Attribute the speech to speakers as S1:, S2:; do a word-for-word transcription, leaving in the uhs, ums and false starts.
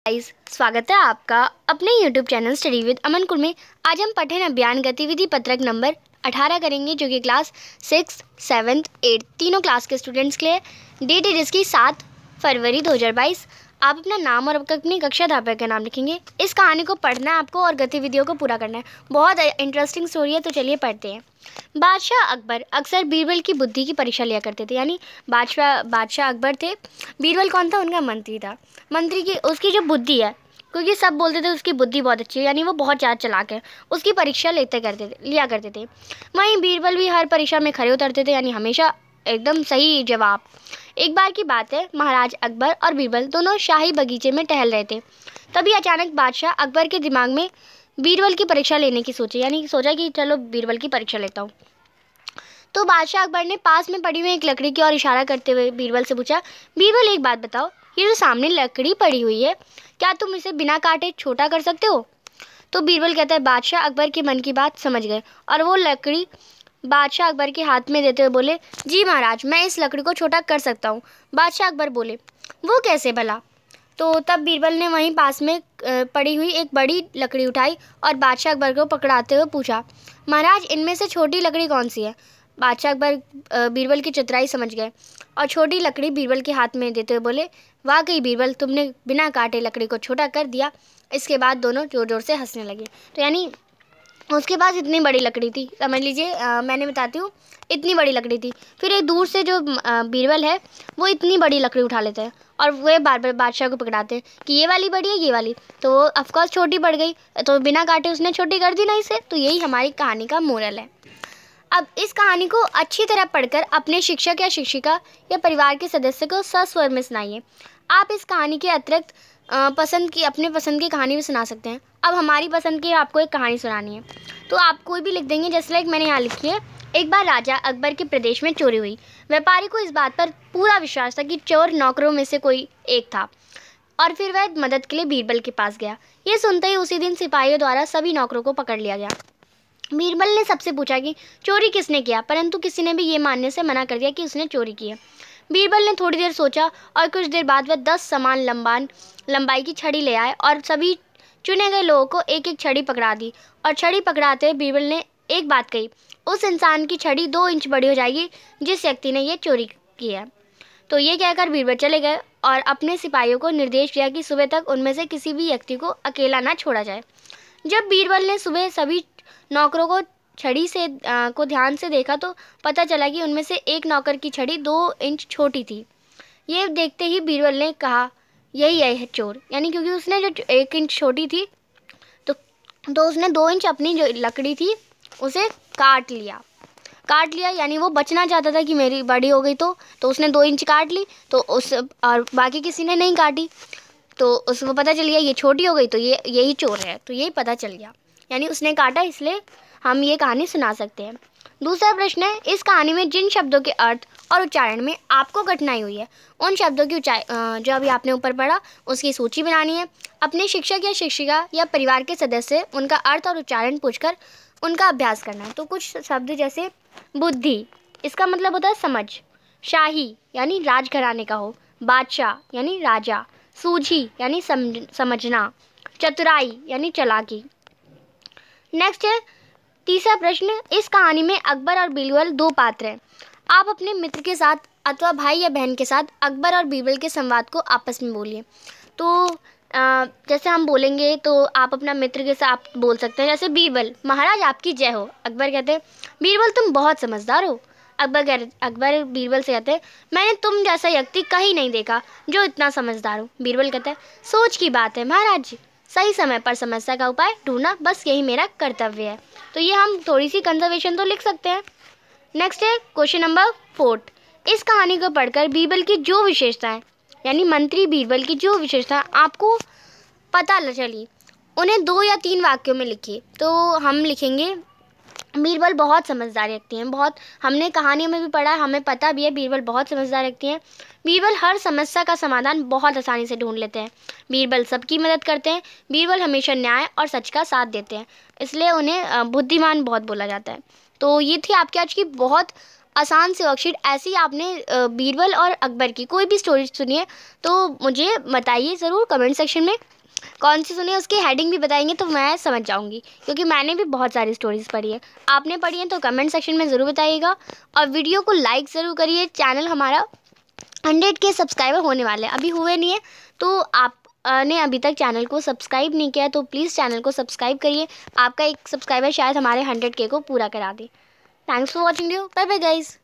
S1: Guys, स्वागत है आपका अपने YouTube channel study with Aman कुल में। आज हम पठन अभियान गतिविधि पत्रक नंबर अठारह करेंगे, जो कि क्लास सिक्स सेवन्थ एट्थ तीनों क्लास के स्टूडेंट्स के लिए। डेट है जिसकी सात फरवरी दो हज़ार बाईस। आप अपना नाम और अपनी कक्षा अध्यापक का नाम लिखेंगे। इस कहानी को पढ़ना है आपको और गतिविधियों को पूरा करना है। बहुत इंटरेस्टिंग स्टोरी है, तो चलिए पढ़ते हैं। बादशाह अकबर अक्सर बीरबल की बुद्धि की परीक्षा लिया करते थे। यानी बादशाह बादशाह अकबर थे। बीरबल कौन था? उनका मंत्री था। मंत्री की उसकी जो बुद्धि है, क्योंकि सब बोलते थे उसकी बुद्धि बहुत अच्छी है, यानी वो बहुत ज़्यादा चालाक है, उसकी परीक्षा लेते करते थे लिया करते थे। वहीं बीरबल भी हर परीक्षा में खरे उतरते थे, यानी हमेशा एकदम सही जवाब। एक बार की बात है, महाराज अकबर और बीरबल दोनों शाही बगीचे में टहल रहे थे। तभी अचानक बादशाह अकबर के दिमाग में बीरबल की परीक्षा लेने की सोची, यानी सोचा कि चलो बीरबल की परीक्षा लेता हूँ। तो बादशाह अकबर ने पास में पड़ी हुई एक लकड़ी की ओर इशारा करते हुए बीरबल से पूछा, बीरबल एक बात बताओ, ये जो सामने लकड़ी पड़ी हुई है, क्या तुम इसे बिना काटे छोटा कर सकते हो? तो बीरबल कहता है, बादशाह अकबर के मन की बात समझ गए और वो लकड़ी बादशाह अकबर के हाथ में देते हुए बोले, जी महाराज, मैं इस लकड़ी को छोटा कर सकता हूँ। बादशाह अकबर बोले, वो कैसे भला? तो तब बीरबल ने वहीं पास में पड़ी हुई एक बड़ी लकड़ी उठाई और बादशाह अकबर को पकड़ाते हुए पूछा, महाराज, इनमें से छोटी लकड़ी कौन सी है? बादशाह अकबर बीरबल की चतुराई समझ गए और छोटी लकड़ी बीरबल के हाथ में देते हुए बोले, वाकई बीरबल, तुमने बिना काटे लकड़ी को छोटा कर दिया। इसके बाद दोनों जोर जोर से हंसने लगे। तो यानी उसके पास इतनी बड़ी लकड़ी थी, समझ लीजिए, मैंने बताती हूँ, इतनी बड़ी लकड़ी थी। फिर एक दूर से जो बीरबल है वो इतनी बड़ी लकड़ी उठा लेते हैं और वे बार बार बादशाह को पकड़ाते हैं कि ये वाली बड़ी है, ये वाली। तो वो ऑफकोर्स छोटी पड़ गई, तो बिना काटे उसने छोटी कर दी ना इसे। तो यही हमारी कहानी का मोरल है। अब इस कहानी को अच्छी तरह पढ़कर अपने शिक्षक या शिक्षिका या परिवार के सदस्य को सस्वर में सुनाइए। आप इस कहानी के अतिरिक्त पसंद की अपने पसंद की कहानी भी सुना सकते हैं। अब हमारी पसंद की आपको एक कहानी सुनानी है, तो आप कोई भी लिख देंगे, जैसे लाइक मैंने यहाँ लिखी है। एक बार राजा अकबर के प्रदेश में चोरी हुई। व्यापारी को इस बात पर पूरा विश्वास था कि चोर नौकरों में से कोई एक था, और फिर वह मदद के लिए बीरबल के पास गया। ये सुनते ही उसी दिन सिपाहियों द्वारा सभी नौकरों को पकड़ लिया गया। बीरबल ने सबसे पूछा कि चोरी किसने किया, परंतु किसी ने भी ये मानने से मना कर दिया कि उसने चोरी की है। बीरबल ने थोड़ी देर सोचा और कुछ देर बाद वह दस समान लंबान लंबाई की छड़ी ले आए और सभी चुने गए लोगों को एक एक छड़ी पकड़ा दी। और छड़ी पकड़ाते हुए बीरबल ने एक बात कही, उस इंसान की छड़ी दो इंच बड़ी हो जाएगी जिस व्यक्ति ने यह चोरी की है। तो ये कहकर बीरबल चले गए और अपने सिपाहियों को निर्देश दिया कि सुबह तक उनमें से किसी भी व्यक्ति को अकेला ना छोड़ा जाए। जब बीरबल ने सुबह सभी नौकरों को छड़ी से आ, को ध्यान से देखा तो पता चला कि उनमें से एक नौकर की छड़ी दो इंच छोटी थी। ये देखते ही बीरबल ने कहा, यही है चोर। यानी क्योंकि उसने जो एक इंच छोटी थी तो तो उसने दो इंच अपनी जो लकड़ी थी उसे काट लिया काट लिया यानी वो बचना चाहता था कि मेरी बड़ी हो गई तो तो उसने दो इंच काट ली, तो उस और बाकी किसी ने नहीं काटी, तो उसको पता चल गया ये छोटी हो गई, तो ये यही चोर है। तो यही पता चल गया, यानी उसने काटा, इसलिए हम ये कहानी सुना सकते हैं। दूसरा प्रश्न है, इस कहानी में जिन शब्दों के अर्थ और उच्चारण में आपको कठिनाई हुई है, उन शब्दों की उच्चारण जो अभी आपने ऊपर पढ़ा उसकी सूची बनानी है। अपने शिक्षक या शिक्षिका या परिवार के सदस्य उनका अर्थ और उच्चारण पूछकर उनका अभ्यास करना है। तो कुछ शब्द जैसे बुद्धि, इसका मतलब होता है समझ। शाही यानी राजघराने का हो। बादशाह यानी राजा। सूझी यानी समझना। चतुराई यानी चालाकी। नेक्स्ट है तीसरा प्रश्न, इस कहानी में अकबर और बीरबल दो पात्र हैं। आप अपने मित्र के साथ अथवा भाई या बहन के साथ अकबर और बीरबल के संवाद को आपस में बोलिए। तो आ, जैसे हम बोलेंगे तो आप अपना मित्र के साथ बोल सकते हैं, जैसे बीरबल, महाराज आपकी जय हो। अकबर कहते हैं, बीरबल तुम बहुत समझदार हो। अकबर कह अकबर बीरबल से कहते हैं, मैंने तुम जैसा व्यक्ति कहीं नहीं देखा जो इतना समझदार हो। बीरबल कहता है, सोच की बात है महाराज जी, सही समय पर समस्या का उपाय ढूंढना बस यही मेरा कर्तव्य है। तो ये हम थोड़ी सी कंजर्वेशन तो लिख सकते हैं। नेक्स्ट है क्वेश्चन नंबर फोर्थ, इस कहानी को पढ़कर बीरबल की जो विशेषताएं यानी मंत्री बीरबल की जो विशेषताएं आपको पता चली उन्हें दो या तीन वाक्यों में लिखिए। तो हम लिखेंगे, बीरबल बहुत समझदार व्यक्ति हैं। बहुत हमने कहानियों में भी पढ़ा है, हमें पता भी है बीरबल बहुत समझदार व्यक्ति हैं। बीरबल हर समस्या का समाधान बहुत आसानी से ढूंढ लेते हैं। बीरबल सबकी मदद करते हैं। बीरबल हमेशा न्याय और सच का साथ देते हैं, इसलिए उन्हें बुद्धिमान बहुत बोला जाता है। तो ये थी आपकी आज की बहुत आसान से वर्कशीट। ऐसी आपने बीरबल और अकबर की कोई भी स्टोरी सुनी है तो मुझे बताइए ज़रूर कमेंट सेक्शन में। कौन सी सुनी है उसकी हेडिंग भी बताएंगे तो मैं समझ जाऊंगी, क्योंकि मैंने भी बहुत सारी स्टोरीज़ पढ़ी है। आपने पढ़ी है तो कमेंट सेक्शन में ज़रूर बताइएगा, और वीडियो को लाइक ज़रूर करिए। चैनल हमारा हंड्रेड के सब्सक्राइबर होने वाले हैं, अभी हुए नहीं है, तो आप ने अभी तक चैनल को सब्सक्राइब नहीं किया तो प्लीज़ चैनल को सब्सक्राइब करिए। आपका एक सब्सक्राइबर शायद हमारे हंड्रेड के को पूरा करा दे। Thanks for watching video. Bye bye guys.